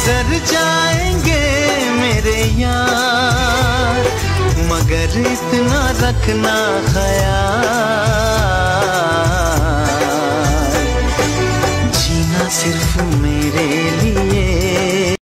गुजर जाएंगे मेरे यार, मगर इतना रखना ख्याल, जीना सिर्फ